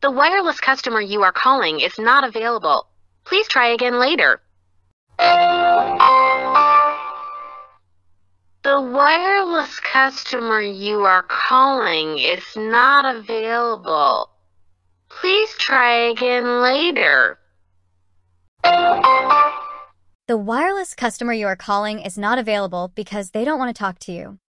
The wireless customer you are calling is not available. Please try again later. The wireless customer you are calling is not available. Please try again later. The wireless customer you are calling is not available because they don't want to talk to you.